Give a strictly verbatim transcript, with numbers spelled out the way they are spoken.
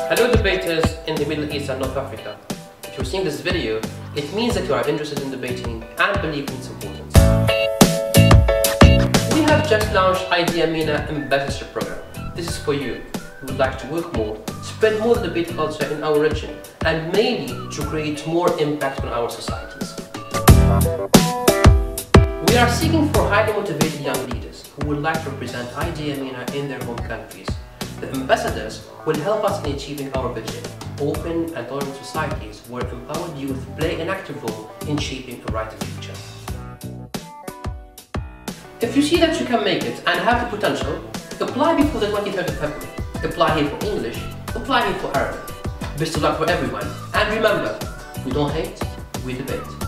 Hello debaters in the Middle East and North Africa. If you're seeing this video, it means that you are interested in debating and believe in its importance. We have just launched MENA Ambassadorship program. This is for you who would like to work more, spread more debate culture in our region, and mainly to create more impact on our societies. We are seeking for highly motivated young leaders who would like to represent MENA in their home countries. The ambassadors will help us in achieving our vision, open and tolerant societies where empowered youth play an active role in shaping a brighter future. If you see that you can make it and have the potential, apply before the twenty-third of February. Apply here for English, apply here for Arabic. Best of luck for everyone, and remember, we don't hate, we debate.